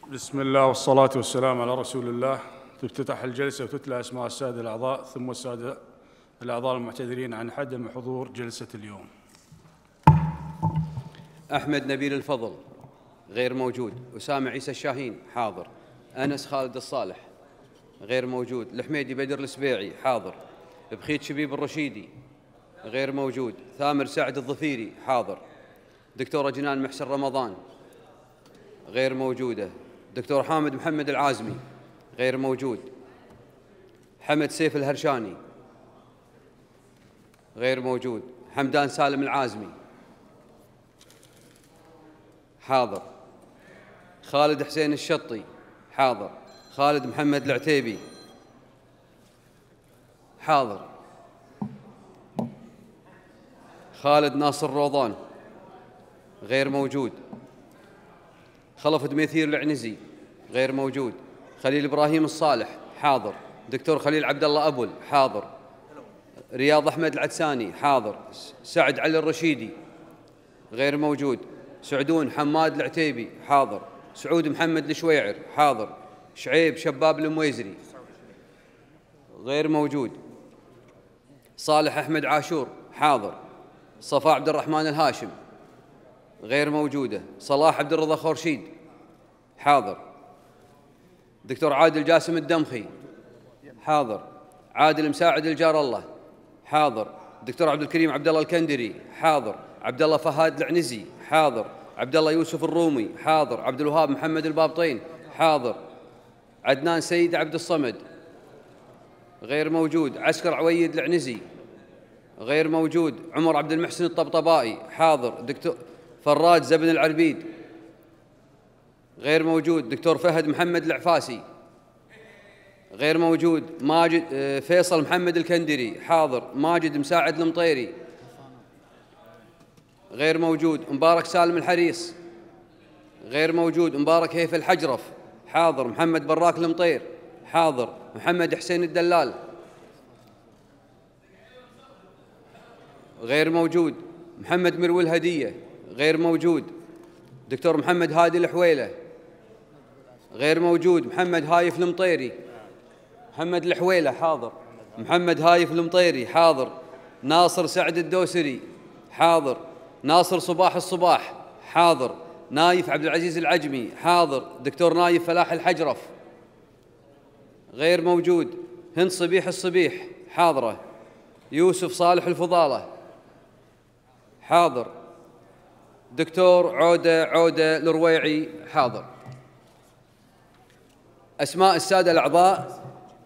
بسم الله والصلاة والسلام على رسول الله. تفتتح الجلسة وتتلى أسماء السادة الأعضاء ثم السادة الأعضاء المعتذرين عن عدم حضور جلسة اليوم. أحمد نبيل الفضل غير موجود. أسامة عيسى الشاهين حاضر. أنس خالد الصالح غير موجود. الحميدي بدر السبيعي حاضر. بخيت شبيب الرشيدي غير موجود. ثامر سعد الظفيري حاضر. دكتورة جنان محسن رمضان غير موجودة. دكتور حامد محمد العازمي غير موجود. حمد سيف الهرشاني غير موجود. حمدان سالم العازمي حاضر. خالد حسين الشطي حاضر. خالد محمد العتيبي حاضر. خالد ناصر روضان غير موجود. خلف دميثير العنزي غير موجود. خليل إبراهيم الصالح حاضر. دكتور خليل عبد الله أبل حاضر. رياض أحمد العدساني حاضر. سعد علي الرشيدي غير موجود. سعدون حماد العتيبي حاضر. سعود محمد الشويعر حاضر. شعيب شباب المويزري غير موجود. صالح أحمد عاشور حاضر. صفاء عبد الرحمن الهاشم غير موجودة. صلاح عبد الرضا خورشيد حاضر. دكتور عادل جاسم الدمخي حاضر. عادل مساعد الجار الله حاضر. دكتور عبد الكريم عبد الله الكندري حاضر. عبد الله فهاد العنزي حاضر. عبد الله يوسف الرومي حاضر. عبد الوهاب محمد البابطين حاضر. عدنان سيد عبد الصمد غير موجود. عسكر عويد العنزي غير موجود. عمر عبد المحسن الطبطبائي حاضر. دكتور فراج زبن العربيد غير موجود. دكتور فهد محمد العفاسي غير موجود. ماجد فيصل محمد الكندري حاضر. ماجد مساعد المطيري غير موجود. مبارك سالم الحريص غير موجود. مبارك هيف الحجرف حاضر. محمد براك المطير حاضر. محمد حسين الدلال غير موجود. محمد مروي الهدية غير موجود. دكتور محمد هادي الحويلة غير موجود. محمد هايف المطيري محمد الحويلة حاضر. محمد هايف المطيري حاضر. ناصر سعد الدوسري حاضر. ناصر صباح الصباح حاضر. نايف عبد العزيز العجمي حاضر. دكتور نايف فلاح الحجرف غير موجود. هند صبيح الصبيح حاضرة. يوسف صالح الفضالة حاضر. دكتور عودة الرويعي حاضر. أسماء السادة الأعضاء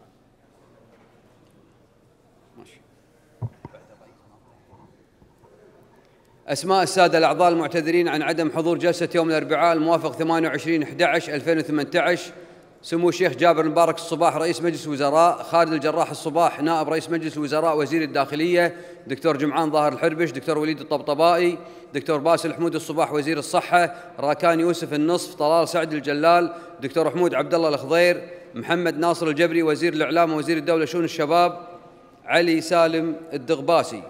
أسماء السادة الأعضاء المعتذرين عن عدم حضور جلسة يوم الأربعاء الموافق 28/11/2018. سمو الشيخ جابر المبارك الصباح رئيس مجلس الوزراء. خالد الجراح الصباح نائب رئيس مجلس الوزراء وزير الداخلية. دكتور جمعان ظاهر الحربش. دكتور وليد الطبطبائي. دكتور باسل حمود الصباح وزير الصحة. راكان يوسف النصف. طلال سعد الجلال. دكتور حمود عبد الله الخضير. محمد ناصر الجبري وزير الإعلام ووزير الدولة شؤون الشباب. علي سالم الدغباسي.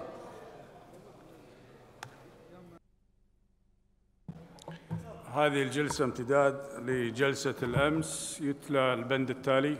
هذه الجلسة امتداد لجلسة الأمس. يتلى البند التالي: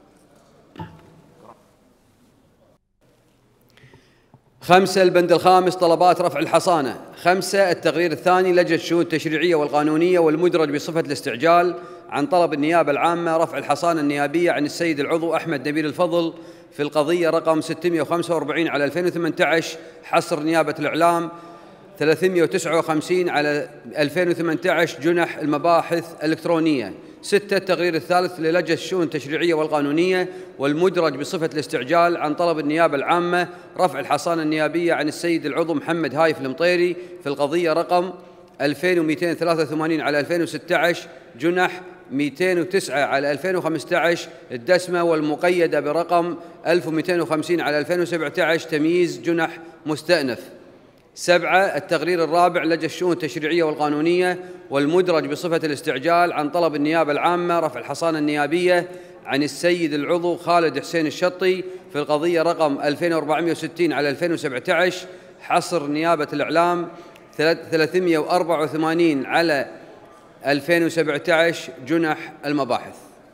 5 البند الخامس طلبات رفع الحصانة. 5 التقرير الثاني لجنة الشؤون التشريعية والقانونية والمدرج بصفة الاستعجال عن طلب النيابة العامة رفع الحصانة النيابية عن السيد العضو أحمد نبيل الفضل في القضية رقم 645/2018 حصر نيابة الإعلام 359 على 2018 جنح المباحث الإلكترونية. 6 التقرير الثالث للجنة الشؤون التشريعية والقانونية والمدرج بصفة الاستعجال عن طلب النيابة العامة رفع الحصانة النيابية عن السيد العضو محمد هايف المطيري في القضية رقم 2283 على 2016 جنح 209 على 2015 الدسمة والمقيدة برقم 1250 على 2017 تمييز جنح مستأنف. 7 التقرير الرابع لجنة الشؤون التشريعية والقانونية والمدرج بصفة الاستعجال عن طلب النيابة العامة رفع الحصانة النيابية عن السيد العضو خالد حسين الشطي في القضية رقم 2460 على 2017 حصر نيابة الإعلام 384 على 2017 جنح المباحث.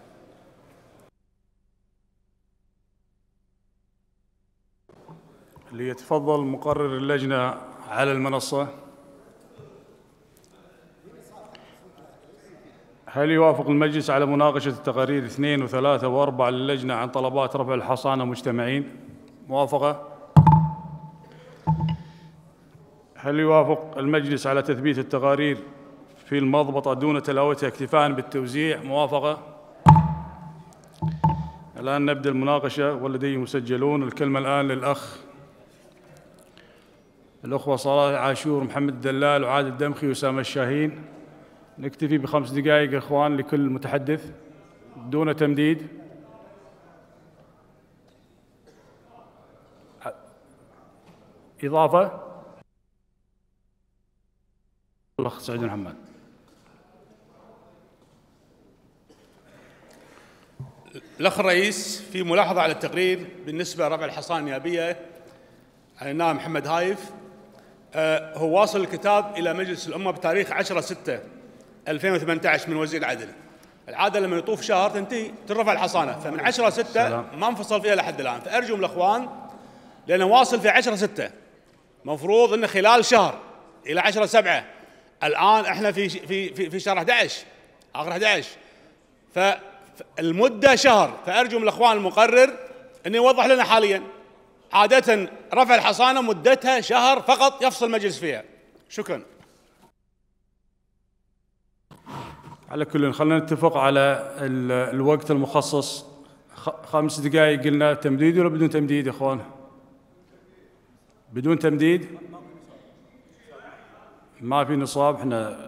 ليتفضل مقرر اللجنة على المنصة. هل يوافق المجلس على مناقشة التقارير 2 و3 و4 للجنة عن طلبات رفع الحصانة مجتمعين؟ موافقة. هل يوافق المجلس على تثبيت التقارير في المضبطة دون تلاوتها اكتفاء بالتوزيع؟ موافقة. الآن نبدأ المناقشة واللدي مسجلون. الكلمة الآن للأخ الأخوة صلاح عاشور، محمد الدلال، وعادل الدمخي، وأسامة الشاهين. نكتفي ب5 دقائق يا إخوان لكل متحدث دون تمديد. إضافة الأخ سعيد محمد. الأخ الرئيس، في ملاحظة على التقرير بالنسبة لرفع الحصانة النيابية عن النائب محمد هايف. هو واصل الكتاب إلى مجلس الأمة بتاريخ 10/6/2018 من وزير العدل. العادة لما يطوف شهر ترفع الحصانة، فمن 10/6 ما انفصل فيها لحد الآن. فأرجو من الأخوان، لأنه واصل في 10/6، مفروض أنه خلال شهر إلى 10/7. الآن احنا في شهر 11، آخر 11، فالمدة شهر. فأرجو من الأخوان المقرر أن يوضح لنا حاليا. عادة رفع الحصانة مدتها شهر فقط يفصل المجلس فيها. شكرا. على كل، خلينا نتفق على الوقت المخصص. 5 دقائق قلنا. تمديد ولا بدون تمديد يا اخوان؟ بدون تمديد. ما في نصاب. احنا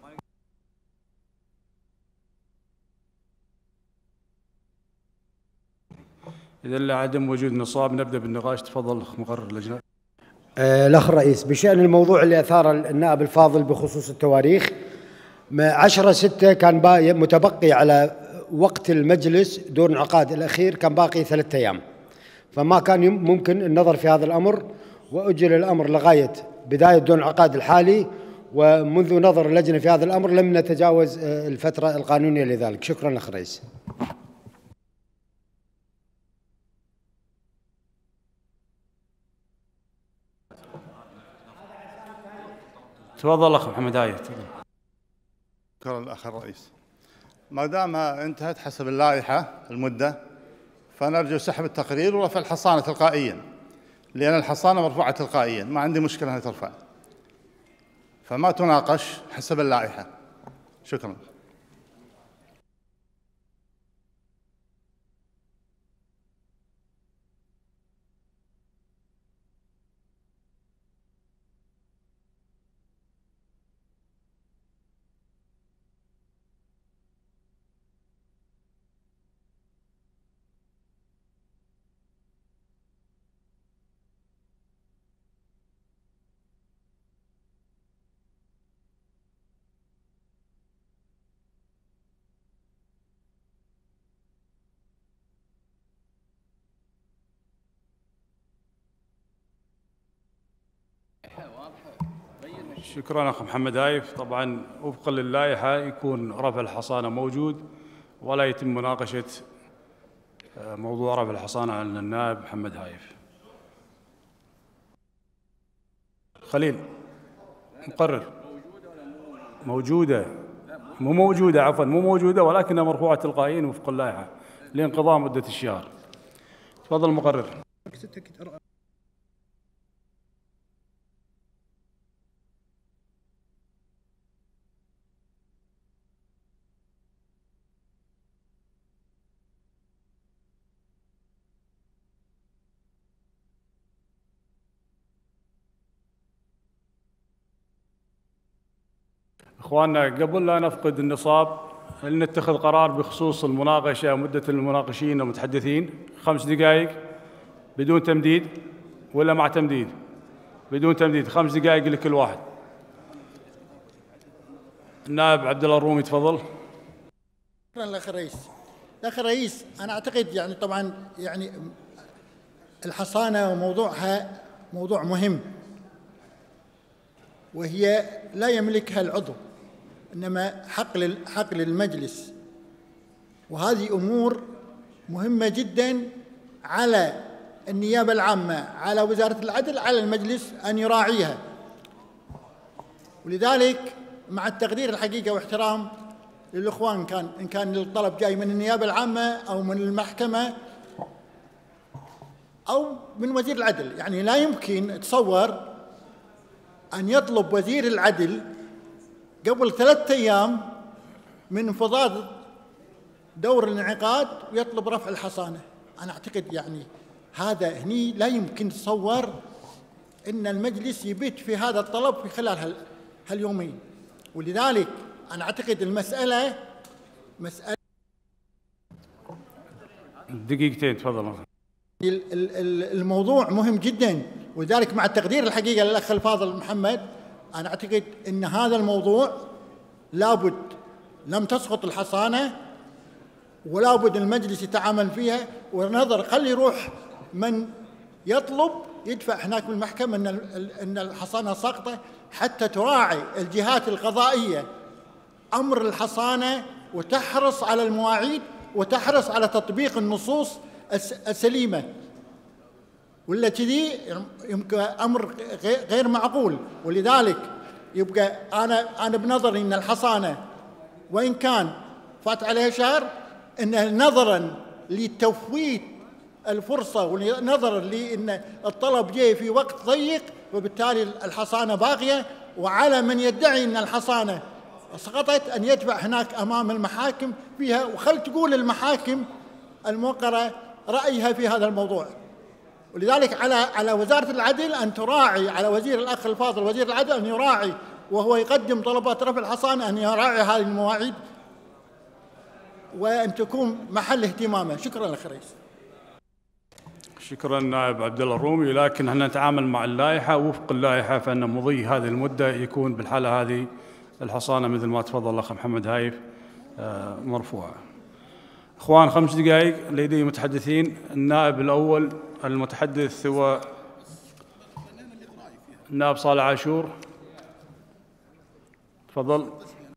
إذا لعدم وجود نصاب نبدأ بالنقاش. تفضل مقرر اللجنة. الأخ الرئيس، بشأن الموضوع اللي أثار النائب الفاضل بخصوص التواريخ، 10/6 كان متبقي على وقت المجلس دور انعقاد الأخير، كان باقي 3 أيام، فما كان ممكن النظر في هذا الأمر، وأجل الأمر لغاية بداية دور انعقاد الحالي، ومنذ نظر اللجنة في هذا الأمر لم نتجاوز الفترة القانونية لذلك. شكرا الأخ الرئيس. تفضل أخ محمد هايف. شكرا الأخ الرئيس. ما دام انتهت حسب اللائحة المدة، فنرجو سحب التقرير ورفع الحصانة تلقائيا، لأن الحصانة مرفوعة تلقائيا، ما عندي مشكلة أنها ترفع، فما تناقش حسب اللائحة. شكرا. شكرا أخ محمد هايف. طبعا وفقا للائحة يكون رفع الحصانة موجود، ولا يتم مناقشة موضوع رفع الحصانة عن النائب محمد هايف. خليل مقرر. موجودة مو موجودة، عفوا مو موجودة، ولكنها مرفوعة تلقائيا وفق اللائحة لانقضاء مدة الشهر. تفضل المقرر. إخواننا، قبل لا نفقد النصاب هل نتخذ قرار بخصوص المناقشة، مدة المناقشين والمتحدثين؟ 5 دقائق بدون تمديد ولا مع تمديد؟ بدون تمديد. 5 دقائق لكل واحد. النائب عبد الله الرومي تفضل. شكرا الأخ الرئيس. الأخ الرئيس، أنا أعتقد يعني طبعا يعني الحصانة وموضوعها موضوع مهم، وهي لا يملكها العضو. إنما حق للمجلس. وهذه أمور مهمة جدا على النيابة العامة، على وزارة العدل، على المجلس أن يراعيها. ولذلك مع التقدير الحقيقة واحترام للإخوان، إن كان الطلب جاي من النيابة العامة أو من المحكمة أو من وزير العدل، يعني لا يمكن تصور أن يطلب وزير العدل قبل 3 أيام من انفضاض دور الانعقاد ويطلب رفع الحصانة. أنا أعتقد يعني هذا هني لا يمكن تصور أن المجلس يبيت في هذا الطلب في خلال هاليومين. ولذلك أنا أعتقد المسألة مسألة دقيقتين تفضل. الموضوع مهم جدا، ولذلك مع التقدير الحقيقة للأخ الفاضل محمد، أنا أعتقد أن هذا الموضوع لابد لم تسقط الحصانة ولا بد المجلس يتعامل فيها، ونظر خلي يروح من يطلب يدفع هناك بالمحكمة أن الحصانة ساقطة، حتى تراعي الجهات القضائية أمر الحصانة وتحرص على المواعيد وتحرص على تطبيق النصوص السليمة. ولا كذي يبقى أمر غير معقول. ولذلك يبقى أنا بنظري أن الحصانة وإن كان فات عليها شهر، إن نظرا لتفويت الفرصة ونظرا لأن الطلب جاي في وقت ضيق، وبالتالي الحصانة باقية، وعلى من يدعي أن الحصانة سقطت أن يدفع هناك أمام المحاكم فيها، وخل تقول المحاكم الموقرة رأيها في هذا الموضوع. ولذلك على وزارة العدل أن تراعي، على وزير الأخ الفاضل وزير العدل أن يراعي وهو يقدم طلبات رفع الحصانة أن يراعي هذه المواعيد وأن تكون محل اهتمامه. شكرا لك رئيس. شكرا نائب عبد الله الرومي، لكن احنا نتعامل مع اللائحة وفق اللائحة، فإن مضي هذه المدة يكون بالحالة هذه الحصانة مثل ما تفضل الأخ محمد هايف مرفوعة. إخوان 5 دقائق لدي متحدثين. النائب الأول المتحدث هو النائب صالح عاشور، تفضل.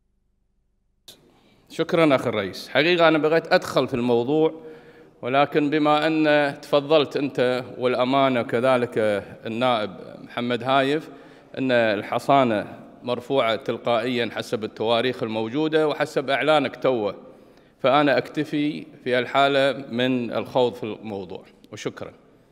شكرا أخي الرئيس. حقيقة أنا بغيت أدخل في الموضوع، ولكن بما أن تفضلت أنت والأمانة وكذلك النائب محمد هايف أن الحصانة مرفوعة تلقائيا حسب التواريخ الموجودة وحسب إعلانك توه، فأنا أكتفي في الحالة من الخوض في الموضوع، وشكرا.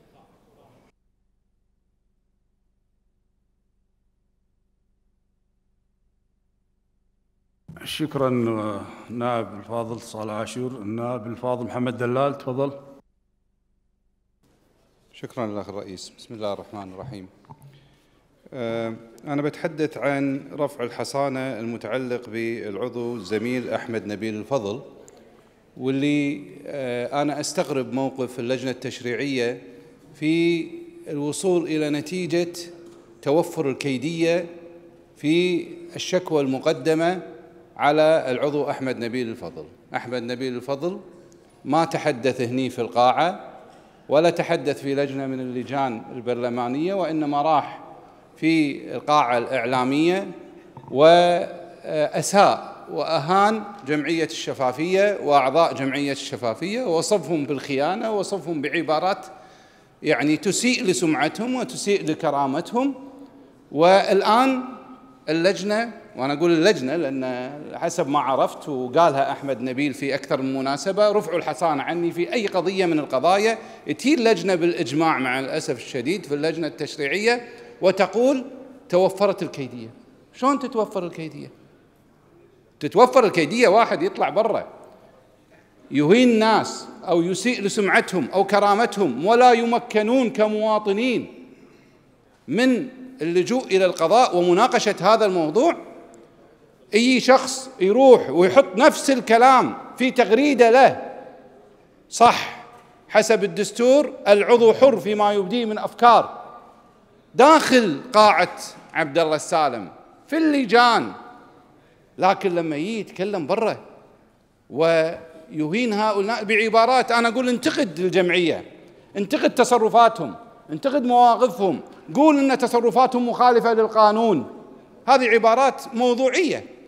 شكرا نائب الفاضل صالح عاشور. النائب الفاضل محمد دلال، تفضل. شكرا لك الرئيس. بسم الله الرحمن الرحيم. أنا بتحدث عن رفع الحصانة المتعلق بالعضو الزميل أحمد نبيل الفضل، واللي أنا أستغرب موقف اللجنة التشريعية في الوصول إلى نتيجة توفر الكيدية في الشكوى المقدمة على العضو أحمد نبيل الفضل. أحمد نبيل الفضل ما تحدث هني في القاعة ولا تحدث في لجنة من اللجان البرلمانية، وإنما راح في القاعة الإعلامية وأساء وأهان جمعية الشفافية وأعضاء جمعية الشفافية، ووصفهم بالخيانة ووصفهم بعبارات يعني تسيء لسمعتهم وتسيء لكرامتهم. والآن اللجنة، وأنا أقول اللجنة لأن حسب ما عرفت وقالها أحمد نبيل في أكثر من مناسبة، رفعوا الحصانة عني في أي قضية من القضايا تجي اللجنة بالإجماع مع الأسف الشديد في اللجنة التشريعية وتقول توفرت الكيدية. شلون تتوفر الكيدية؟ تتوفر الكيدية واحد يطلع برا يهين الناس أو يسيء لسمعتهم أو كرامتهم ولا يمكنون كمواطنين من اللجوء إلى القضاء ومناقشة هذا الموضوع. أي شخص يروح ويحط نفس الكلام في تغريدة له، صح حسب الدستور العضو حر فيما يبديه من أفكار داخل قاعة عبد الله السالم في اللجان، لكن لما يتكلم برا ويهين هؤلاء بعبارات، أنا أقول انتقد الجمعية، انتقد تصرفاتهم، انتقد مواقفهم، قول إن تصرفاتهم مخالفة للقانون. هذه عبارات موضوعية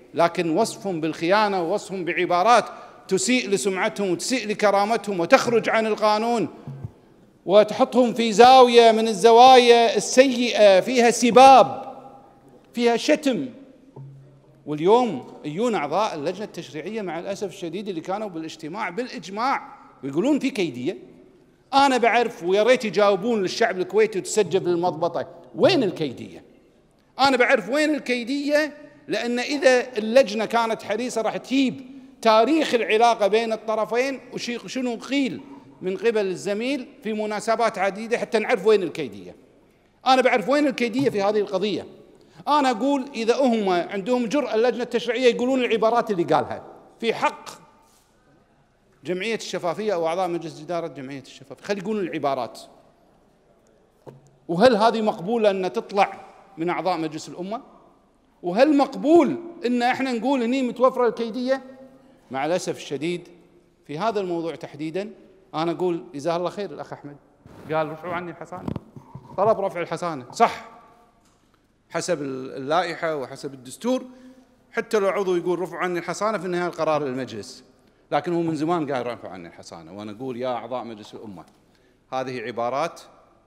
لكن وصفهم بالخيانة ووصفهم بعبارات تسيء لسمعتهم وتسيء لكرامتهم وتخرج عن القانون وتحطهم في زاوية من الزوايا السيئة فيها سباب فيها شتم. واليوم يجون أعضاء اللجنة التشريعية مع الأسف الشديد اللي كانوا بالاجتماع بالإجماع ويقولون في كيدية. أنا بعرف ويا ريت يجاوبون للشعب الكويتي وتسجل بالمضبطة وين الكيدية. أنا بعرف وين الكيدية، لأن إذا اللجنة كانت حريصة راح تجيب تاريخ العلاقة بين الطرفين وشنو قيل من قبل الزميل في مناسبات عديدة حتى نعرف وين الكيدية. أنا بعرف وين الكيدية في هذه القضية. أنا أقول إذا هم عندهم جرأة اللجنة التشريعية يقولون العبارات اللي قالها في حق جمعية الشفافية أو أعضاء مجلس إدارة جمعية الشفافية، خلي يقولون العبارات. وهل هذه مقبولة أن تطلع من أعضاء مجلس الأمة؟ وهل مقبول أن احنا نقول هني متوفرة الكيدية؟ مع الأسف الشديد في هذا الموضوع تحديدا أنا أقول جزاه الله خير الأخ أحمد قال رفعوا عني الحصانة، طلب رفع الحصانة صح حسب اللائحة وحسب الدستور، حتى لو عضو يقول رفعوا عني الحصانة في النهاية القرار للمجلس، لكن هو من زمان قال رفعوا عني الحصانة. وأنا أقول يا أعضاء مجلس الأمة هذه عبارات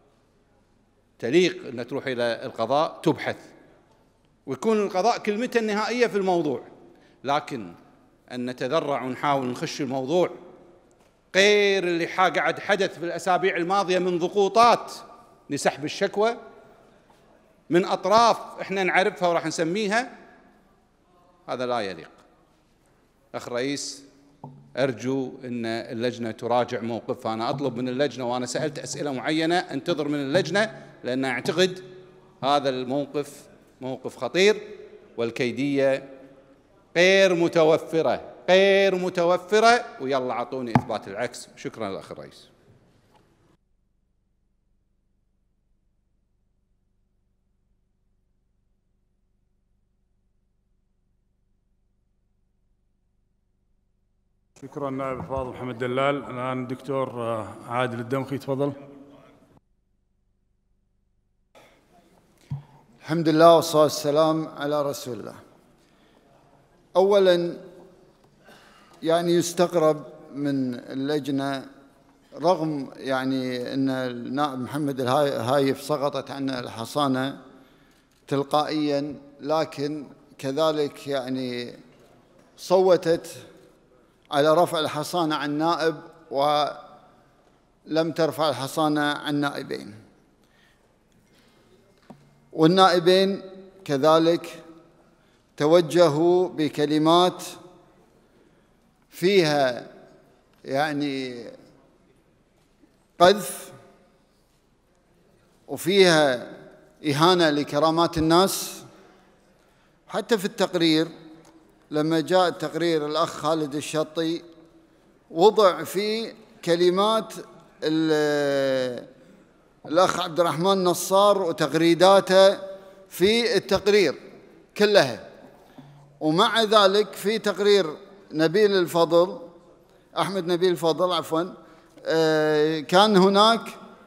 تليق أن تروح إلى القضاء تبحث ويكون القضاء كلمته النهائية في الموضوع، لكن أن نتذرع ونحاول نخش الموضوع غير اللي قاعد حدث في الأسابيع الماضية من ضغوطات لسحب الشكوى من أطراف إحنا نعرفها وراح نسميها، هذا لا يليق. أخ رئيس أرجو أن اللجنة تراجع موقفها. أنا أطلب من اللجنة وأنا سألت أسئلة معينة أنتظر من اللجنة، لأن أعتقد هذا الموقف موقف خطير والكيدية غير متوفرة ويلا أعطوني إثبات العكس. شكرا للأخ الرئيس. شكرا نائب الفاضل محمد دلال. الآن الدكتور عادل الدمخي تفضل. الحمد لله والصلاة والسلام على رسول الله. أولاً يعني يستغرب من اللجنة رغم يعني أن النائب محمد الهايف سقطت عنه الحصانة تلقائياً، لكن كذلك يعني صوتت على رفع الحصانة عن نائب ولم ترفع الحصانة عن نائبين، والنائبين كذلك توجهوا بكلمات فيها يعني قذف وفيها إهانة لكرامات الناس. حتى في التقرير لما جاء تقرير الأخ خالد الشطي وضع فيه كلمات الأخ عبد الرحمن نصار وتغريداته في التقرير كلها، ومع ذلك في تقرير نبيل الفضل أحمد نبيل الفضل عفواً كان هناك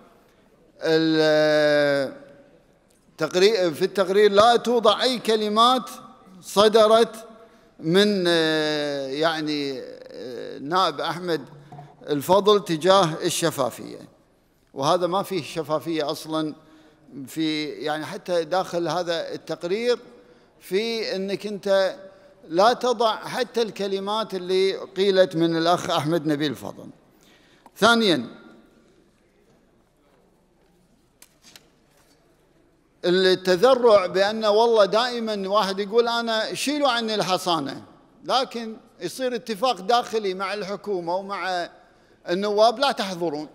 في التقرير لا توضع أي كلمات صدرت من يعني نائب أحمد الفضل تجاه الشفافية، وهذا ما فيه شفافية أصلاً في يعني حتى داخل هذا التقرير في أنك أنت لا تضع حتى الكلمات اللي قيلت من الأخ أحمد نبيل الفضل. ثانياً التذرع بأن والله دائماً واحد يقول أنا شيلوا عني الحصانة، لكن يصير اتفاق داخلي مع الحكومة ومع النواب لا تحضرون،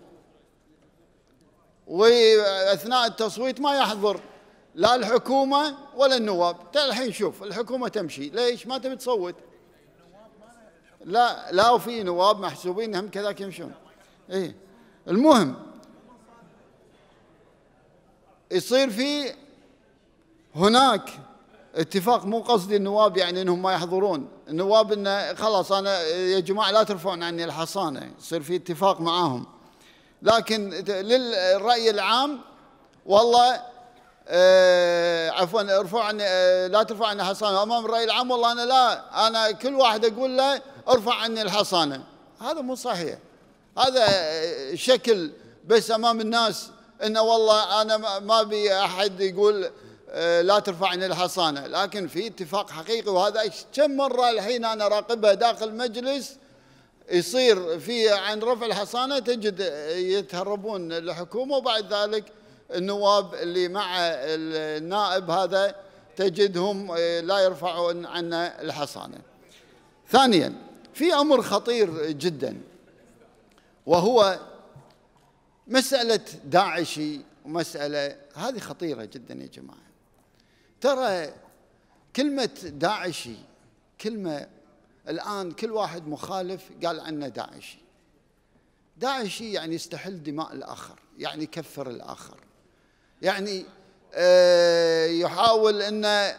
وأثناء التصويت ما يحضر لا الحكومة ولا النواب. الحين شوف الحكومة تمشي، ليش ما تبي تصوت؟ لا وفي نواب محسوبين هم كذاك يمشون. إيه المهم يصير في هناك اتفاق، مو قصدي النواب يعني انهم ما يحضرون، النواب انه خلاص انا يا جماعه لا ترفعون عني الحصانه، يصير في اتفاق معاهم، لكن للرأي العام والله عفوا ارفع عني لا ترفع عني حصانة أمام الرأي العام، والله أنا لا، أنا كل واحد أقول له ارفع عني الحصانة. هذا مو صحيح، هذا شكل بس أمام الناس إنه والله أنا ما بي أحد يقول لا ترفع عني الحصانة، لكن في اتفاق حقيقي. وهذا كم مرة الحين أنا راقبها داخل مجلس يصير في عن رفع الحصانة، تجد يتهربون الحكومة، وبعد ذلك النواب اللي مع النائب هذا تجدهم لا يرفعون عنا الحصانة. ثانيا في أمر خطير جدا، وهو مسألة داعشي، ومسألة هذه خطيرة جدا يا جماعة. ترى كلمة داعشي كلمة الآن كل واحد مخالف قال عنه داعشي. داعشي يعني يستحل دماء الآخر، يعني يكفر الآخر، يعني يحاول أنه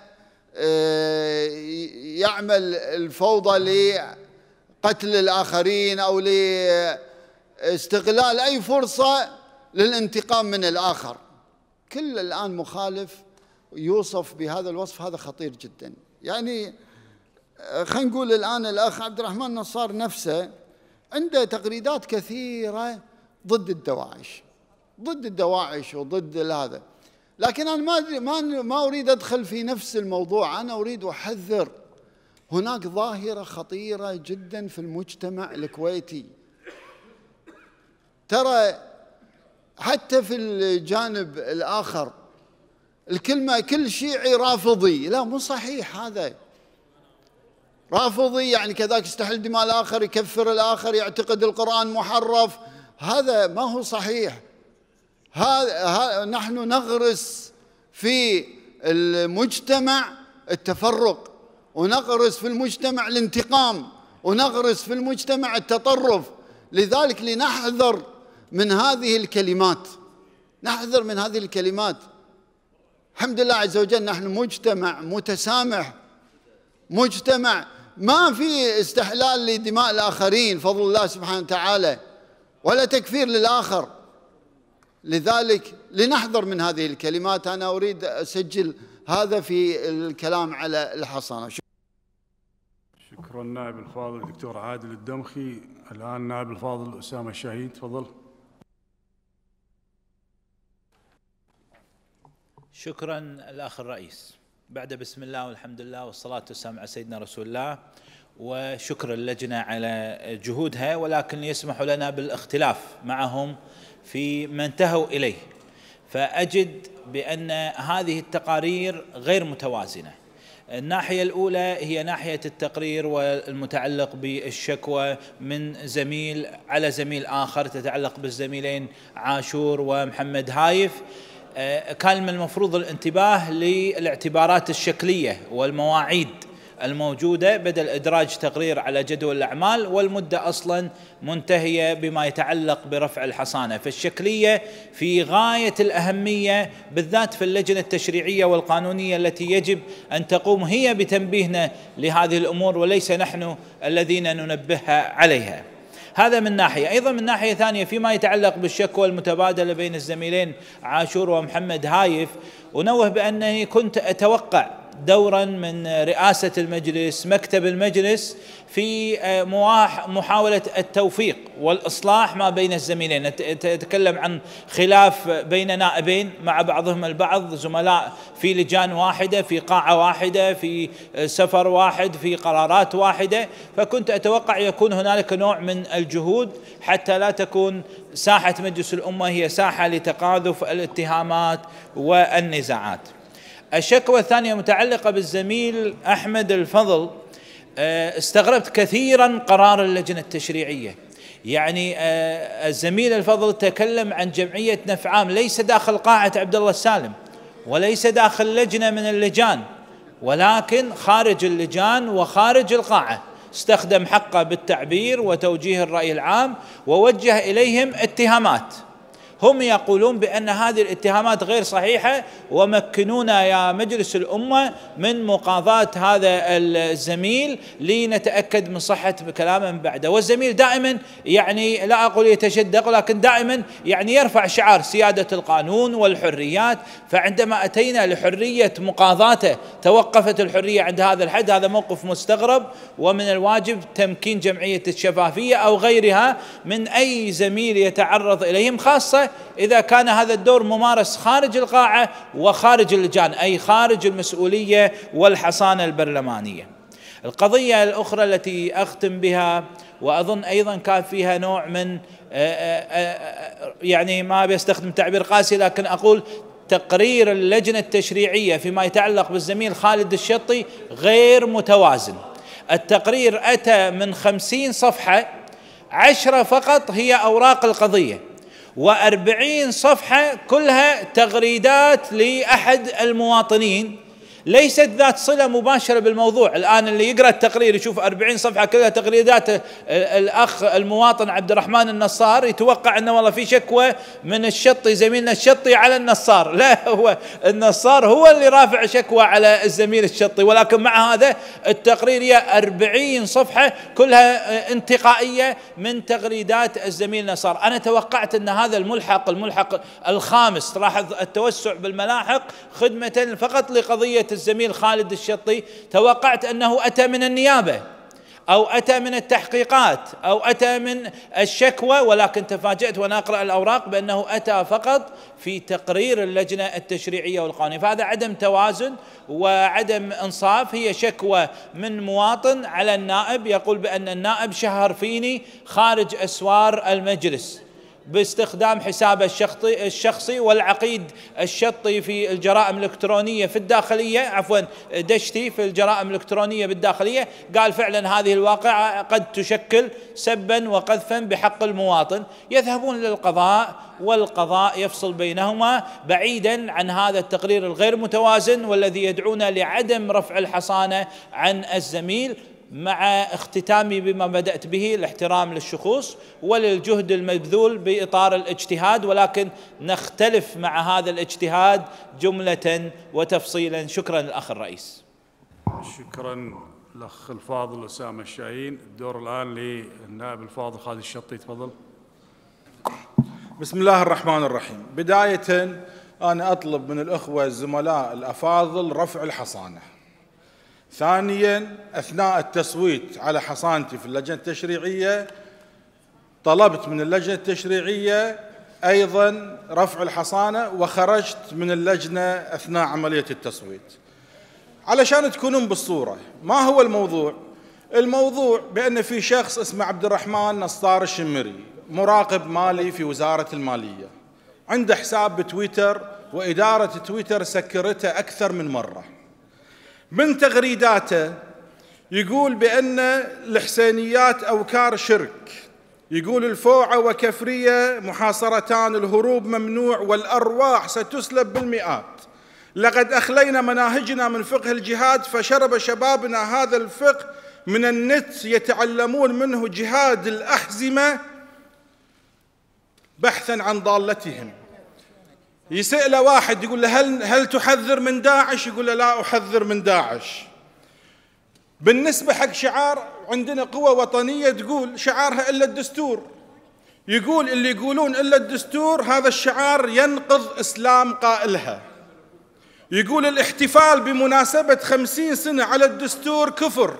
يعمل الفوضى لقتل الآخرين أو لاستغلال أي فرصة للانتقام من الآخر. كل الآن مخالف يوصف بهذا الوصف، هذا خطير جدا. يعني خلينا نقول الآن الأخ عبد الرحمن نصار نفسه عنده تغريدات كثيرة ضد الدواعش، ضد الدواعش وضد هذا، لكن أنا ما أريد أدخل في نفس الموضوع. أنا أريد أحذر، هناك ظاهرة خطيرة جدا في المجتمع الكويتي. ترى حتى في الجانب الآخر الكلمة كل شيعي رافضي، لا مو صحيح. هذا رافضي يعني كذاك يستحل دماء الآخر، يكفر الآخر، يعتقد القرآن محرف، هذا ما هو صحيح. هذا نحن نغرس في المجتمع التفرق، ونغرس في المجتمع الانتقام، ونغرس في المجتمع التطرف. لذلك لنحذر من هذه الكلمات، نحذر من هذه الكلمات. الحمد لله عز وجل نحن مجتمع متسامح، مجتمع ما في استحلال لدماء الآخرين فضل الله سبحانه وتعالى، ولا تكفير للآخر. لذلك لنحذر من هذه الكلمات. أنا أريد أسجل هذا في الكلام على الحصانة. شكرا نائب الفاضل الدكتور عادل الدمخي. الآن نائب الفاضل أسامة الشهيد، تفضل. شكرا الأخ الرئيس. بعد بسم الله والحمد لله والصلاة والسلام على سيدنا رسول الله، وشكر اللجنة على جهودها، ولكن يسمح لنا بالاختلاف معهم في ما انتهوا إليه. فأجد بأن هذه التقارير غير متوازنة. الناحية الأولى هي ناحية التقرير والمتعلق بالشكوى من زميل على زميل آخر، تتعلق بالزميلين عاشور ومحمد هايف. كان من المفروض الانتباه للاعتبارات الشكلية والمواعيد الموجودة بدل إدراج تقرير على جدول الأعمال، والمدة أصلا منتهية بما يتعلق برفع الحصانة. فالشكلية في غاية الأهمية، بالذات في اللجنة التشريعية والقانونية التي يجب أن تقوم هي بتنبيهنا لهذه الأمور، وليس نحن الذين ننبهها عليها. هذا من ناحية. أيضا من ناحية ثانية فيما يتعلق بالشكوى المتبادلة بين الزميلين عاشور ومحمد هايف، أنوه بأنني كنت أتوقع دورا من رئاسة المجلس، مكتب المجلس، في محاولة التوفيق والإصلاح ما بين الزميلين. تتكلم عن خلاف بين نائبين مع بعضهم البعض، زملاء في لجان واحدة، في قاعة واحدة، في سفر واحد، في قرارات واحدة. فكنت أتوقع يكون هنالك نوع من الجهود حتى لا تكون ساحة مجلس الأمة هي ساحة لتقاذف الاتهامات والنزاعات. الشكوى الثانية متعلقة بالزميل أحمد الفضل. استغربت كثيرا قرار اللجنة التشريعية. يعني الزميل الفضل تكلم عن جمعية نفع عام ليس داخل قاعة عبد الله السالم، وليس داخل لجنة من اللجان، ولكن خارج اللجان وخارج القاعة. استخدم حقه بالتعبير وتوجيه الرأي العام، ووجه إليهم اتهامات. هم يقولون بأن هذه الاتهامات غير صحيحة، ومكنونا يا مجلس الأمة من مقاضاة هذا الزميل لنتأكد من صحة كلامه من بعده. والزميل دائما يعني لا أقول يتشدق، ولكن دائما يعني يرفع شعار سيادة القانون والحريات. فعندما أتينا لحرية مقاضاته توقفت الحرية عند هذا الحد، هذا موقف مستغرب، ومن الواجب تمكين جمعية الشفافية أو غيرها من أي زميل يتعرض إليهم، خاصة إذا كان هذا الدور ممارس خارج القاعة وخارج اللجان، أي خارج المسؤولية والحصانة البرلمانية. القضية الأخرى التي أختم بها، وأظن أيضا كان فيها نوع من يعني ما بيستخدم تعبير قاسي، لكن أقول تقرير اللجنة التشريعية فيما يتعلق بالزميل خالد الشطي غير متوازن. التقرير أتى من 50 صفحة، 10 فقط هي أوراق القضية، و40 صفحة كلها تغريدات لأحد المواطنين ليست ذات صلة مباشرة بالموضوع. الآن اللي يقرأ التقرير يشوف 40 صفحة كلها تغريدات الأخ المواطن عبد الرحمن النصار، يتوقع أنه والله في شكوى من الشطي زميلنا الشطي على النصار. لا، هو النصار هو اللي رافع شكوى على الزميل الشطي. ولكن مع هذا التقرير هي 40 صفحة كلها انتقائية من تغريدات الزميل النصار. أنا توقعت أن هذا الملحق الخامس، لاحظ التوسع بالملاحق خدمة فقط لقضية الزميل خالد الشطي، توقعت أنه أتى من النيابة أو أتى من التحقيقات أو أتى من الشكوى، ولكن تفاجأت وأنا أقرأ الأوراق بأنه أتى فقط في تقرير اللجنة التشريعية والقانونية. فهذا عدم توازن وعدم إنصاف. هي شكوى من مواطن على النائب، يقول بأن النائب شهر فيني خارج أسوار المجلس باستخدام حسابه الشخصي والعقيد الشطي في الجرائم الإلكترونية في الداخلية، دشتي في الجرائم الإلكترونية بالداخلية. قال فعلا هذه الواقعة قد تشكل سبا وقذفا بحق المواطن. يذهبون للقضاء والقضاء يفصل بينهما، بعيدا عن هذا التقرير الغير متوازن والذي يدعونا لعدم رفع الحصانة عن الزميل، مع اختتامي بما بدأت به الاحترام للشخوص وللجهد المبذول بإطار الاجتهاد، ولكن نختلف مع هذا الاجتهاد جملة وتفصيلا. شكرا الأخ الرئيس. شكرا الأخ الفاضل أسامة الشاهين. الدور الآن للنائب الفاضل خالد الشطي، تفضل. بسم الله الرحمن الرحيم. بداية أنا أطلب من الأخوة الزملاء الأفاضل رفع الحصانة. ثانيا، أثناء التصويت على حصانتي في اللجنة التشريعية طلبت من اللجنة التشريعية أيضا رفع الحصانة، وخرجت من اللجنة أثناء عملية التصويت. علشان تكونون بالصورة، ما هو الموضوع؟ الموضوع بأن في شخص اسمه عبد الرحمن نصار الشمري، مراقب مالي في وزارة المالية، عنده حساب بتويتر، وإدارة تويتر سكرته أكثر من مرة. من تغريداته يقول بأن الحسينيات أوكار شرك، يقول الفوعة وكفرية محاصرتان، الهروب ممنوع والأرواح ستسلب بالمئات، لقد أخلينا مناهجنا من فقه الجهاد فشرب شبابنا هذا الفقه من النت يتعلمون منه جهاد الأحزمة بحثا عن ضالتهم. يسأله واحد يقول له هل تحذر من داعش؟ يقول له لا أحذر من داعش. بالنسبة حق شعار عندنا قوة وطنية تقول شعارها إلا الدستور، يقول اللي يقولون إلا الدستور هذا الشعار ينقض إسلام قائلها. يقول الاحتفال بمناسبة 50 سنة على الدستور كفر.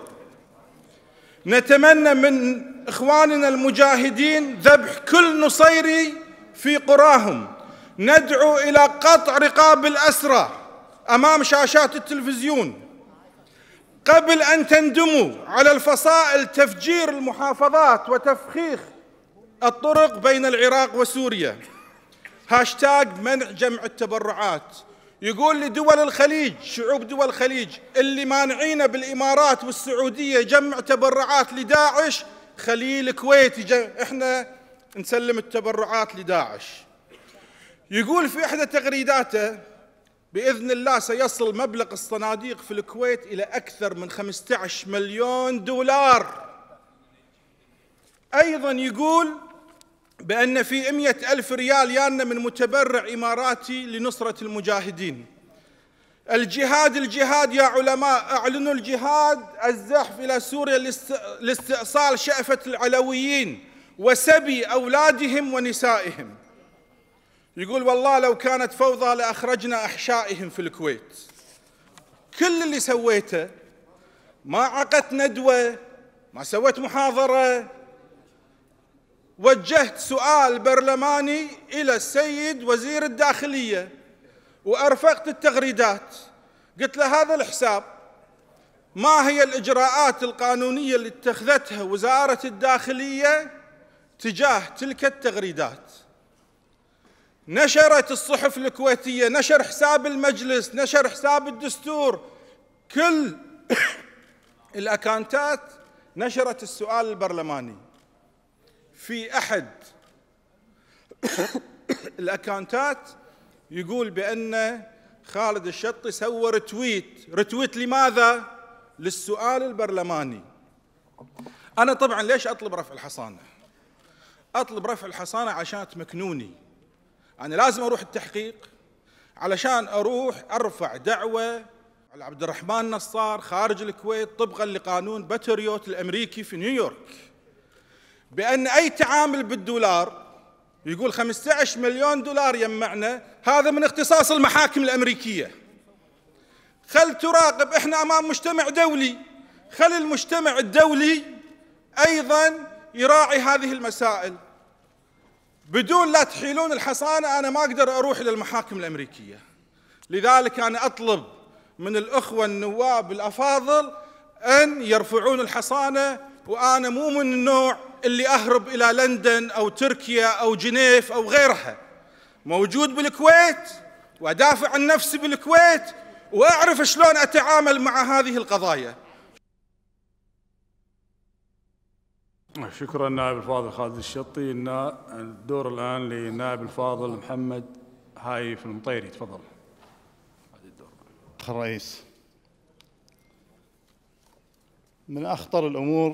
نتمنى من إخواننا المجاهدين ذبح كل نصيري في قراهم. ندعو إلى قطع رقاب الأسرى أمام شاشات التلفزيون. قبل أن تندموا على الفصائل تفجير المحافظات وتفخيخ الطرق بين العراق وسوريا. هاشتاج منع جمع التبرعات. يقول لدول الخليج، شعوب دول الخليج اللي مانعين بالإمارات والسعودية جمع تبرعات لداعش، خليه الكويت احنا نسلم التبرعات لداعش. يقول في إحدى تغريداته بإذن الله سيصل مبلغ الصناديق في الكويت إلى أكثر من 15 مليون دولار. أيضا يقول بأن في 100,000 ريال يانا من متبرع إماراتي لنصرة المجاهدين. الجهاد يا علماء، أعلنوا الجهاد، الزحف إلى سوريا لاستئصال شأفة العلويين وسبي أولادهم ونسائهم. يقول والله لو كانت فوضى لأخرجنا أحشائهم في الكويت. كل اللي سويته ما عقدت ندوة، ما سويت محاضرة، وجهت سؤال برلماني إلى السيد وزير الداخلية وأرفقت التغريدات. قلت له هذا الحساب ما هي الإجراءات القانونية اللي اتخذتها وزارة الداخلية تجاه تلك التغريدات؟ نشرت الصحف الكويتية، نشر حساب المجلس، نشر حساب الدستور، كل الأكاونتات نشرت السؤال البرلماني. في أحد الأكاونتات يقول بأن خالد الشطي سوى رتويت لماذا؟ للسؤال البرلماني. أنا طبعا ليش أطلب رفع الحصانة؟ أطلب رفع الحصانة عشان تمكنوني. أنا لازم أروح التحقيق علشان أروح أرفع دعوة على عبد الرحمن نصار خارج الكويت طبقا لقانون باتريوت الأمريكي في نيويورك، بأن أي تعامل بالدولار، يقول 15 مليون دولار يمعنا، هذا من اختصاص المحاكم الأمريكية. خل تراقب، احنا أمام مجتمع دولي، خل المجتمع الدولي أيضا يراعي هذه المسائل. بدون لا تحيلون الحصانة أنا ما أقدر أروح إلى المحاكم الأمريكية. لذلك أنا أطلب من الأخوة النواب الأفاضل أن يرفعون الحصانة، وأنا مو من النوع اللي أهرب إلى لندن أو تركيا أو جنيف أو غيرها. موجود بالكويت وأدافع عن نفسي بالكويت وأعرف شلون أتعامل مع هذه القضايا. شكرا نائب الفاضل خالد الشطي. الدور الآن لنائب الفاضل محمد هايف المطيري، تفضل. أخ الرئيس، من أخطر الأمور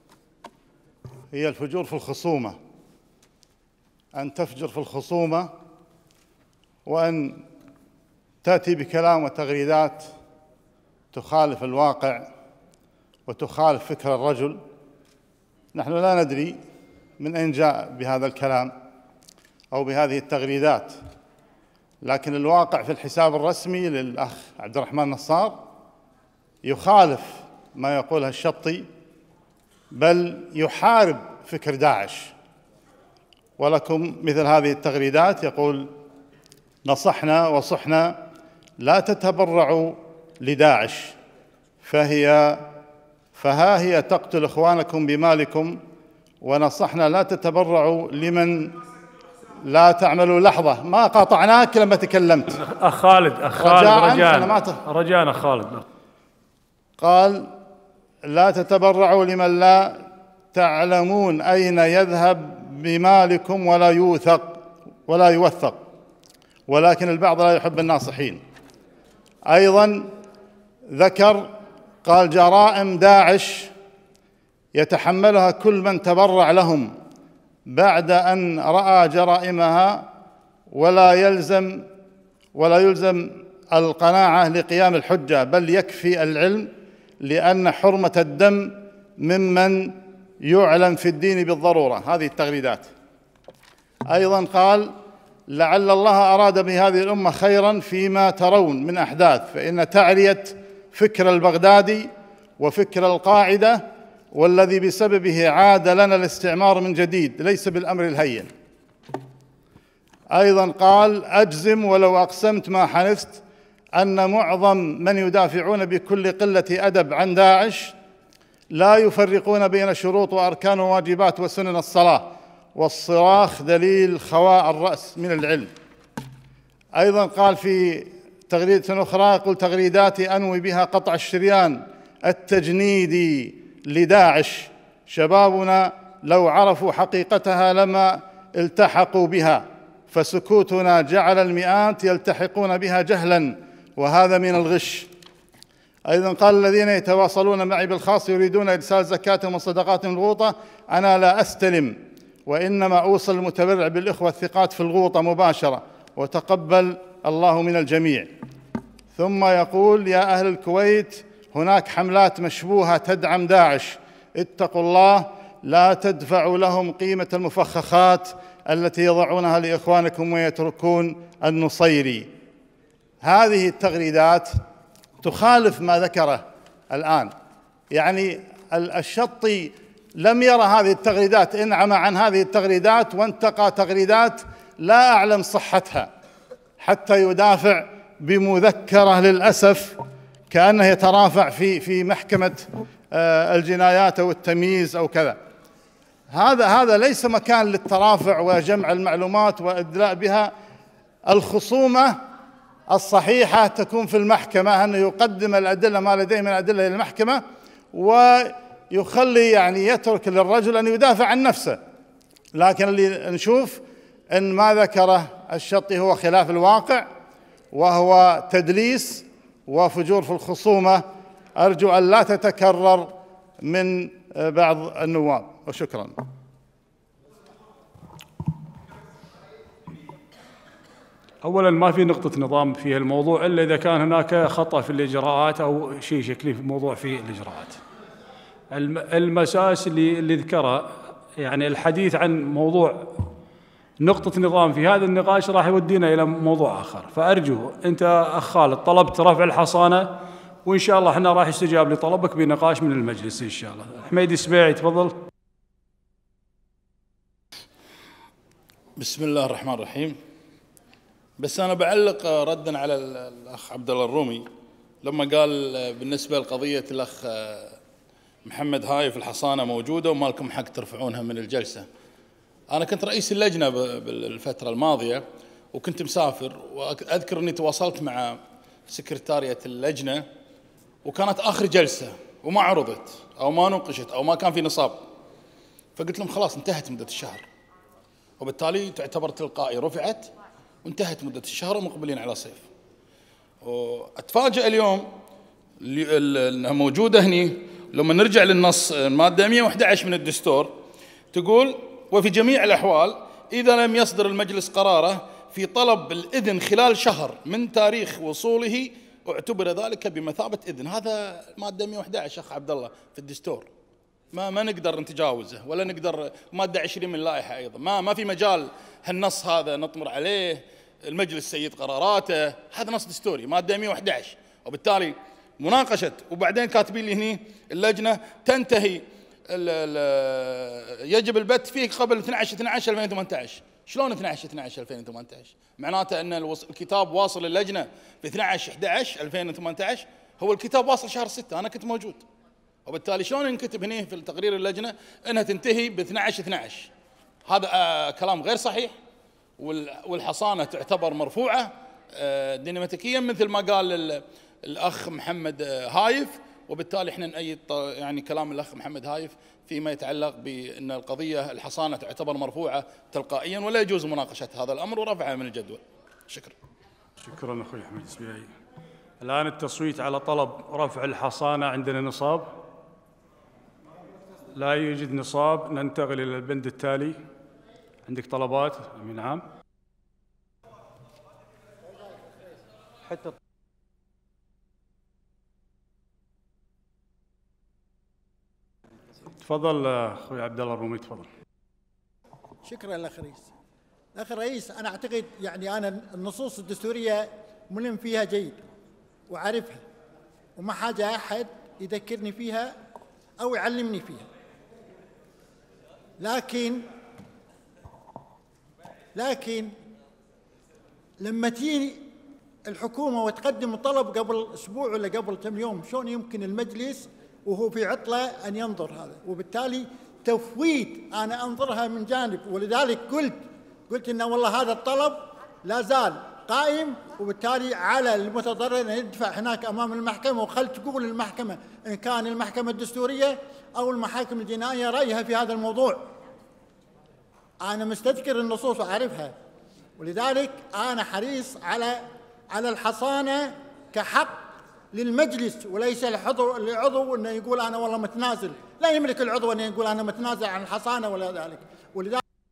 هي الفجور في الخصومة، أن تفجر في الخصومة وأن تأتي بكلام وتغريدات تخالف الواقع وتخالف فكر الرجل. نحن لا ندري من أين جاء بهذا الكلام أو بهذه التغريدات، لكن الواقع في الحساب الرسمي للأخ عبد الرحمن نصار يخالف ما يقوله الشطي، بل يحارب فكر داعش. ولكم مثل هذه التغريدات يقول: نصحنا وصحنا لا تتبرعوا لداعش فها هي تقتل إخوانكم بمالكم، ونصحنا لا تتبرعوا لمن لا تعملوا. لحظة، ما قاطعناك لما تكلمت. أخ خالد رجاء أخ خالد. قال: لا تتبرعوا لمن لا تعلمون أين يذهب بمالكم ولا يوثق، ولكن البعض لا يحب الناصحين. أيضا ذكر قال: جرائم داعش يتحملها كل من تبرع لهم بعد أن رأى جرائمها، ولا يلزم القناعة لقيام الحجة، بل يكفي العلم، لأن حرمة الدم ممن يعلم في الدين بالضرورة. هذه التغريدات. أيضا قال: لعل الله أراد بهذه الأمة خيرا فيما ترون من أحداث، فإن تعرية فكر البغدادي وفكر القاعدة والذي بسببه عاد لنا الاستعمار من جديد ليس بالأمر الهين. أيضا قال: أجزم ولو أقسمت ما حنثت أن معظم من يدافعون بكل قلة أدب عن داعش لا يفرقون بين شروط وأركان وواجبات وسنن الصلاة، والصراخ دليل خواء الرأس من العلم. أيضا قال في تغريدة أخرى: يقول: تغريداتي أنوي بها قطع الشريان التجنيدي لداعش، شبابنا لو عرفوا حقيقتها لما التحقوا بها، فسكوتنا جعل المئات يلتحقون بها جهلا، وهذا من الغش. أيضا قال: الذين يتواصلون معي بالخاص يريدون إرسال زكاتهم وصدقاتهم الغوطة، أنا لا أستلم وإنما أوصل المتبرع بالإخوة الثقات في الغوطة مباشرة، وتقبل الله من الجميع. ثم يقول: يا أهل الكويت، هناك حملات مشبوهة تدعم داعش، اتقوا الله، لا تدفعوا لهم قيمة المفخخات التي يضعونها لإخوانكم ويتركون النصيري. هذه التغريدات تخالف ما ذكره الآن. يعني الشطي لم يرى هذه التغريدات، انعم عن هذه التغريدات وانتقى تغريدات لا أعلم صحتها حتى يدافع بمذكرة للأسف كأنه يترافع في محكمة الجنايات أو التمييز أو كذا. هذا ليس مكان للترافع وجمع المعلومات وإدلاء بها. الخصومة الصحيحة تكون في المحكمة، أنه يقدم الأدلة ما لديه من الأدلة إلى المحكمة، ويخلي يترك للرجل أن يدافع عن نفسه. لكن اللي نشوف أن ما ذكره الشطي هو خلاف الواقع، وهو تدليس وفجور في الخصومة. أرجو أن لا تتكرر من بعض النواب، وشكرا. أولا ما في نقطة نظام في الموضوع إلا إذا كان هناك خطأ في الإجراءات أو شيء شكلي في الموضوع في الإجراءات. المساس اللي ذكره يعني الحديث عن موضوع نقطة نظام في هذا النقاش راح يودينا إلى موضوع آخر. فأرجو أنت أخ خالد طلبت رفع الحصانة، وإن شاء الله احنا راح يستجاب لطلبك بنقاش من المجلس إن شاء الله. حميد السبيعي تفضل. بسم الله الرحمن الرحيم. بس أنا بعلق ردا على الأخ عبد الله الرومي لما قال بالنسبة لقضية الأخ محمد هايف الحصانة موجودة وما لكم حق ترفعونها من الجلسة. أنا كنت رئيس اللجنة بالفترة الماضية وكنت مسافر، وأذكر أني تواصلت مع سكرتارية اللجنة وكانت آخر جلسة وما عرضت أو ما نوقشت أو ما كان في نصاب، فقلت لهم خلاص انتهت مدة الشهر، وبالتالي تعتبر تلقائي رفعت وانتهت مدة الشهر ومقبلين على صيف. وأتفاجأ اليوم أنها موجودة هني. لما نرجع للنص المادة 111 من الدستور تقول: وفي جميع الأحوال إذا لم يصدر المجلس قراره في طلب الإذن خلال شهر من تاريخ وصوله اعتبر ذلك بمثابة إذن. هذا مادة 111 أخ عبد الله في الدستور، ما نقدر نتجاوزه ولا نقدر. مادة 20 من اللائحة أيضا ما في مجال هالنص هذا نطمر عليه. المجلس سيد قراراته، هذا نص دستوري مادة 111. وبالتالي مناقشة وبعدين كاتبين لي هني اللجنة تنتهي يجب البت فيه قبل 12/12/2018. شلون 12/12/2018؟ معناته أن الكتاب واصل اللجنة في 12/11/2018. هو الكتاب واصل شهر 6، أنا كنت موجود. وبالتالي شلون ينكتب هنا في تقرير اللجنة أنها تنتهي ب 12/12؟ هذا كلام غير صحيح. والحصانة تعتبر مرفوعة ديناميكيا مثل ما قال الأخ محمد هايف. وبالتالي احنا نأيد يعني كلام الأخ محمد هايف فيما يتعلق بأن القضية الحصانة تعتبر مرفوعة تلقائيا ولا يجوز مناقشة هذا الأمر ورفعها من الجدول. شكرا. شكرا أخوي حميد السبيعي. الآن التصويت على طلب رفع الحصانة. عندنا نصاب؟ لا يوجد نصاب. ننتقل إلى البند التالي. عندك طلبات؟ نعم. حتى تفضل اخوي عبد الله الرومي تفضل. شكرا الاخ رئيس. الاخ رئيس، انا اعتقد يعني انا النصوص الدستوريه ملم فيها جيد واعرفها، وما حاجه احد يذكرني فيها او يعلمني فيها. لكن لما تيجي الحكومه وتقدم طلب قبل اسبوع ولا قبل كم يوم، شلون يمكن المجلس وهو في عطله ان ينظر هذا؟ وبالتالي تفويت انا انظرها من جانب، ولذلك قلت ان والله هذا الطلب لا زال قائم، وبالتالي على المتضرر ان يدفع هناك امام المحكمه، وخل تقول المحكمه ان كان المحكمه الدستوريه او المحاكم الجنائيه رايها في هذا الموضوع. انا مستذكر النصوص واعرفها، ولذلك انا حريص على الحصانه كحق للمجلس وليس لعضو انه يقول انا والله متنازل. لا يملك العضو ان يقول انا متنازل عن الحصانه ولا ذلك. ولذلك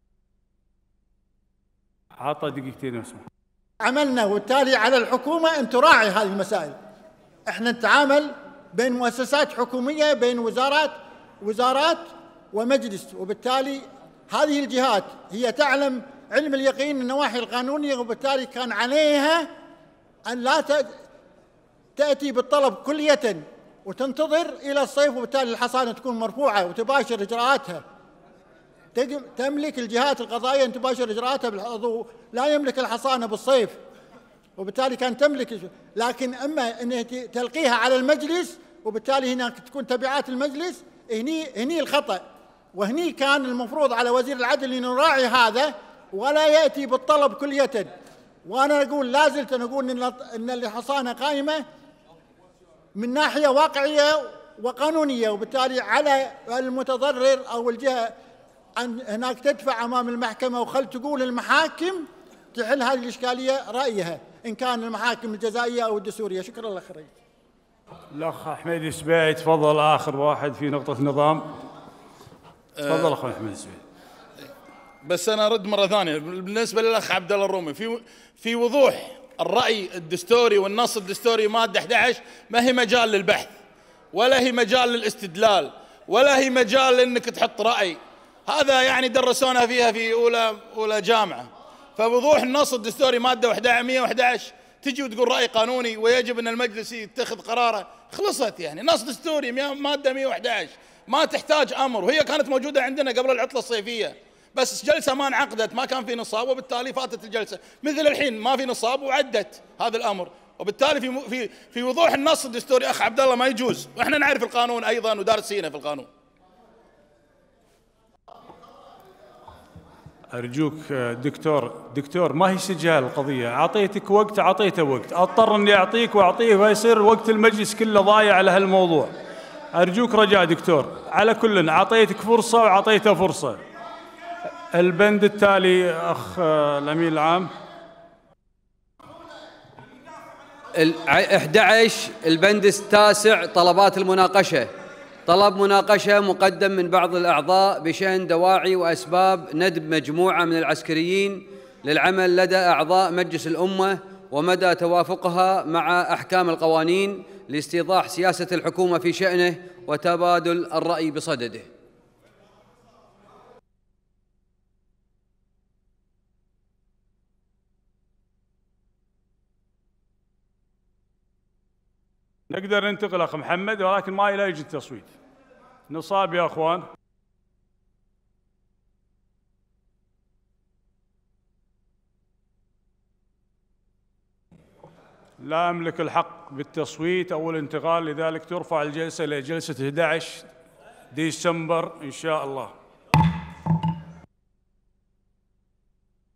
عطى دقيقتين اسمع. عملنا وبالتالي على الحكومة أن تراعي هذه المسائل. احنا نتعامل بين مؤسسات حكومية، بين وزارات ومجلس، وبالتالي هذه الجهات هي تعلم علم اليقين النواحي القانونية، وبالتالي كان عليها أن لا تأتي بالطلب كلية وتنتظر إلى الصيف، وبالتالي الحصانة تكون مرفوعة وتباشر إجراءاتها. تملك الجهات القضائية أن تباشر إجراءاتها بالحظو، لا يملك الحصانة بالصيف، وبالتالي كان تملك. لكن أما أن تلقيها على المجلس، وبالتالي هناك تكون تبعات المجلس، هني الخطأ. وهني كان المفروض على وزير العدل أن يراعي هذا ولا يأتي بالطلب كلية. وأنا أقول لا زلت أقول أن الحصانة قائمة من ناحية واقعية وقانونية، وبالتالي على المتضرر أو الجهة أن هناك تدفع أمام المحكمة، وخل تقول المحاكم تحل هذه الإشكالية رأيها، إن كان المحاكم الجزائية أو الدستورية. شكرا لك رئيس. الأخ حميد السبيعي تفضل، آخر واحد في نقطة نظام. تفضل أخوي حميد السبيعي. بس أنا أرد مرة ثانية بالنسبة للأخ عبد الله الرومي في وضوح الرأي الدستوري والنص الدستوري مادة 11 ما هي مجال للبحث، ولا هي مجال للاستدلال، ولا هي مجال لأنك تحط رأي. هذا يعني درسونا فيها في أولى جامعة. فوضوح النص الدستوري مادة 111 تجي وتقول رأي قانوني ويجب أن المجلس يتخذ قراره، خلصت. يعني نص دستوري مادة 111 ما تحتاج أمر، وهي كانت موجودة عندنا قبل العطلة الصيفية، بس جلسة ما انعقدت، ما كان في نصاب، وبالتالي فاتت الجلسة. مثل الحين ما في نصاب وعدت هذا الأمر، وبالتالي في وضوح النص الدستوري أخ عبد الله ما يجوز، وإحنا نعرف القانون أيضا ودارسينه في القانون. أرجوك دكتور ما هي سجال القضية، أعطيتك وقت، أعطيته وقت، أضطر إني أعطيك وأعطيه، ويصير وقت المجلس كله ضايع على هالموضوع. أرجوك رجاء دكتور، على كل أعطيتك فرصة وأعطيته فرصة. البند التالي أخ الأمين العام. 11 البند التاسع طلبات المناقشة. طلب مناقشة مقدم من بعض الأعضاء بشأن دواعي وأسباب ندب مجموعة من العسكريين للعمل لدى أعضاء مجلس الأمة ومدى توافقها مع أحكام القوانين لاستيضاح سياسة الحكومة في شأنه وتبادل الرأي بصدده. نقدر ننتقل أخ محمد، ولكن ما إلى يجي التصويت. نصاب يا أخوان. لا أملك الحق بالتصويت أو الانتقال، لذلك ترفع الجلسة إلى جلسة 11 ديسمبر إن شاء الله.